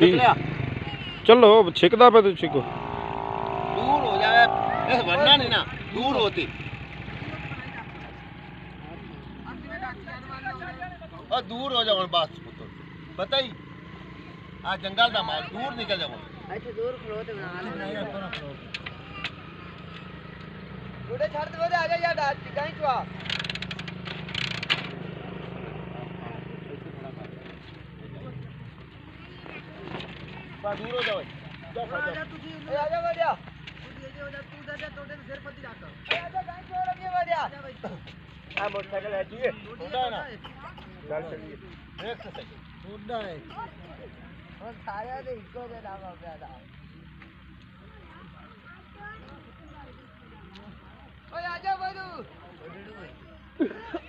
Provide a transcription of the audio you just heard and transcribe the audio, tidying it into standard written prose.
चलो छिकदा पे तो छिको दूर हो जाए वरना नहीं ना दूर होती और दूर हो जाओ बस बताई आ जंगल का माल दूर निकल जाओ अच्छा दूर खड़ोते बना ले थोड़े छड़ दे आ जा यार डाल कहीं तो आ बस दूर हो जाओ जाओ आजा तू ए आजा बढ़िया तू ये हो जा तू जा तोड़े सिर पति रख ए आजा कहीं तो लगी बढ़िया आ मोटरसाइकिल है जी छोटा है ना चल चलिए देख से सही छोटा है और सारे दे इसको दे ना बाबा दा ओए आजा बड़ू